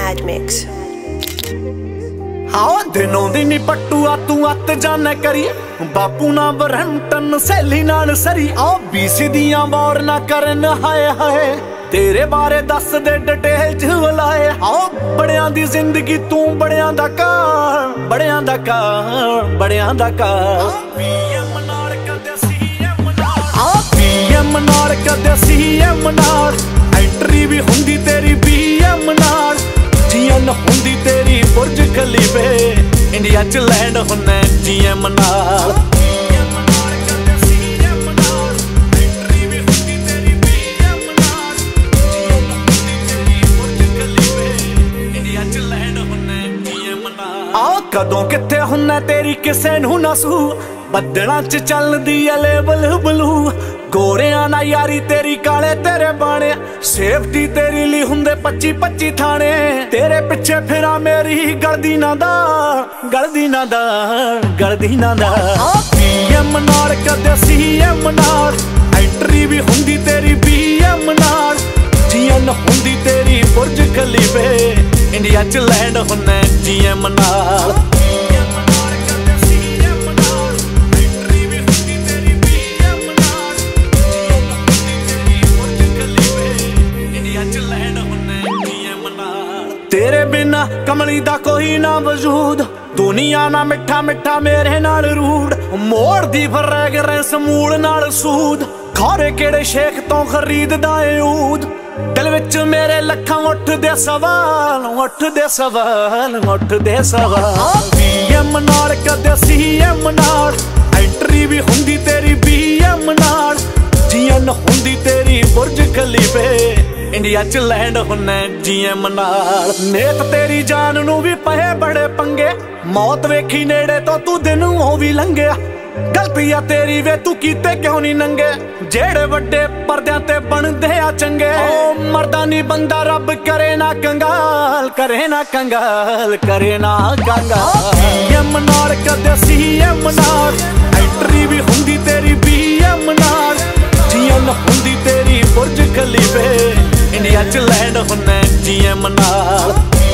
Mad Mix. हाँ दिनों दिन पट्टूआ तू अत जाने करी बापू ना बरहमटन सैली नाल सरी आओ बीसी दियां वार ना करन हाय हाय तेरे बारे दस दे डिटेल च बुलाए आओ बड़ियां दी जिंदगी तू बड़ियां दा कार बड़ियां दा कार बड़ियां दा कार पीएम नाल कदे सीएम नाल आओ पीएम नाल कदे सीएम नाल एंट्री भी हुंदी तेरी बीएम नाल जीएन हुंदी तेरी बुर्ज खलीफे इंडिया च लैंड हुन्ना जीएम नाल कदों किथे हुन्ना तेरी किसे नू ना सू बदलां च चलदी है लेवल ब्लू गोरियां ना यारी तेरी काले तेरे बाणे सेफ्टी तेरी ली हुंदे 25-25 थाने तेरे पिछे फिरा मेरी गलदी ना दा गलदी ना दा गलदी ना दा पीएम नाल कदे सीएम नाल एंट्री भी हुंदी तेरी बीएम नाल जीएन हुंदी तेरी बुर्ज खलीफे इंडिया च लैंड हुन्ना जीएम नाल तेरे बिना कमली दा कोई ना वजूद दुनिया ना मिठा मिठा मेरे नाल रूड मोड़ दी फ्रैगरेंस मूल नाल सूद खारे केड़े शेख तो खरीददा ए ऊद दिल विच मेरे लखां उठदे सवाल उठदे सवाल उठदे सवाल पीएम नाल कदे सीएम नाल एंट्री भी हुंदी तेरी बीएम नाल जीएन हुंदी तेरी बुर्ज खलीफे इंडिया च लैंड हुन्ना जीएम नाल नेत तेरी जान नू भी पए बड़े पंगे मौत वेखी नेड़े तो तू दिन ओ भी लंघिया गलती आ तेरी वे तू कीते क्यों नहीं नंगे जेड़े वड्डे पर्दियां ते बनदे आ चंगे ओ मरदा नी बंदा रब करे ना कंगाल करे ना कंगाल करे ना कंगाल पीएम नाल कदे सीएम नाल एंट्री भी हुंदी तेरी बीएम नाल जीएन हुंदी तेरी बुर्ज खलीफे इंडिया च लैंड हुन्ना जीएम नाल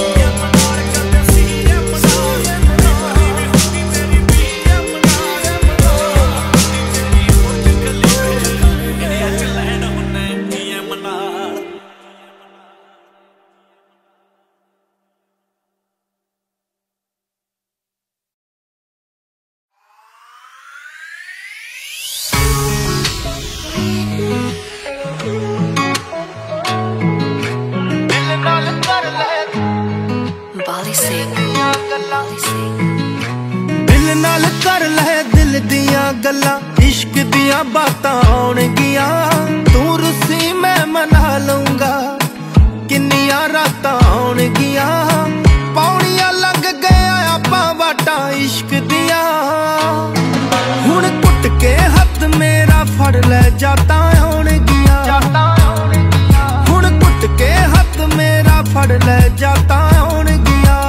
दिल नाल कर ले दिल दियां गल्लां इश्क दियां बातां आउणगियां तू रुसी मैं मना लूंगा किन्नियां रातां आउणगियां पौड़ियां लंघ गया आपां वाटां इश्क दियां हुण घुट के हत्थ मेरा फड़ ले जातां आउणगियां हुण घुट के हत्थ मेरा फड़ ले जातां आउणगियां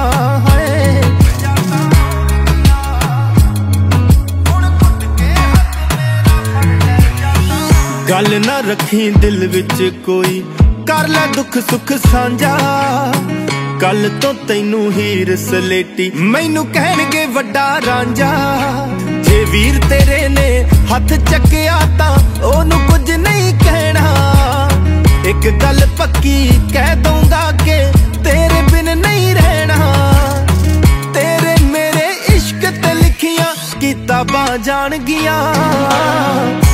गल ना रखी दिल विच कोई कर ले दुख सुख सांझा कल तो तैनू हीर सलेटी मैनू कहणगे वड्डा रांझा जे वीर तेरे ने हथ चकिया तां ओनू कुछ नहीं कहना एक गल पक्की कह दूंगा के तेरे बिन नहीं रहना तेरे मेरे इश्क ते लिखियां किताबां जान गियां